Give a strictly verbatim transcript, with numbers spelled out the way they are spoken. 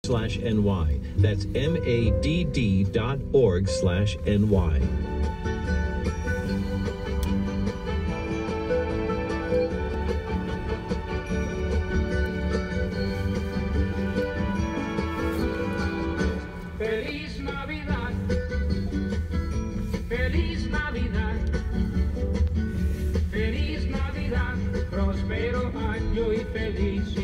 slash ny. That's M-A-D-D dot org slash N-Y. Feliz Navidad, feliz Navidad, feliz Navidad, próspero año y feliz.